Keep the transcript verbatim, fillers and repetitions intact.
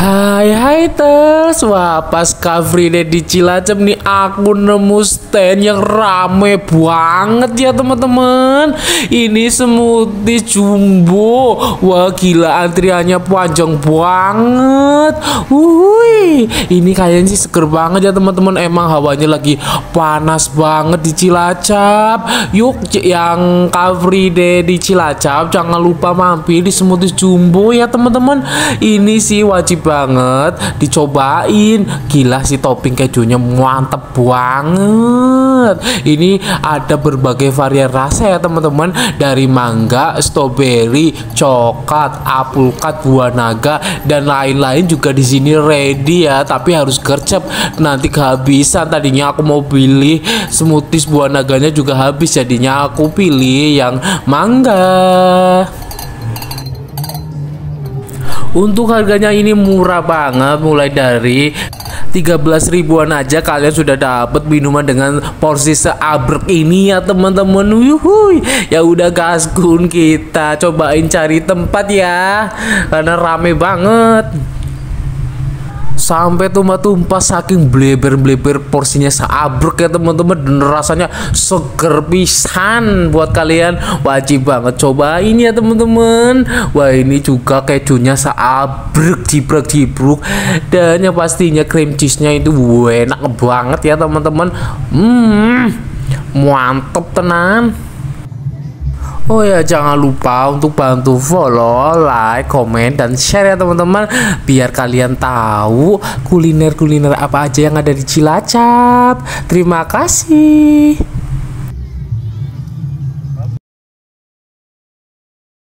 Hai hai tes, wah pas Car Free Day di Cilacap nih aku nemu stand yang rame banget ya teman-teman. Ini smoothie jumbo, wah gila antriannya panjang banget. Wuih, ini kayaknya sih seger banget ya teman-teman. Emang hawanya lagi panas banget di Cilacap. Yuk yang Car Free Day di Cilacap jangan lupa mampir di smoothie jumbo ya teman-teman. Ini sih wajib banget dicobain. Gila sih topping kejunya mantep banget. Ini ada berbagai varian rasa ya teman-teman, dari mangga, strawberry, coklat, alpukat, buah naga dan lain-lain juga di sini ready ya, tapi harus gercep nanti kehabisan. Tadinya aku mau pilih smoothies buah naganya juga habis, jadinya aku pilih yang mangga. Untuk harganya ini murah banget, mulai dari tiga belas ribuan aja kalian sudah dapat minuman dengan porsi seabrek ini ya teman-teman. Yuhui, ya udah gaskun kita cobain cari tempat ya, karena rame banget. Sampai tumpah-tumpah saking bleber-bleber porsinya seabrek ya teman-teman, dan rasanya seger pisan. Buat kalian wajib banget cobain ya teman-teman. Wah ini juga kejunya seabrek, jibrek-jibruk, dan yang pastinya cream cheese-nya itu enak banget ya teman-teman. Hmm, mantep tenan. Oh ya, jangan lupa untuk bantu follow, like, komen, dan share ya teman-teman, biar kalian tahu kuliner-kuliner apa aja yang ada di Cilacap. Terima kasih.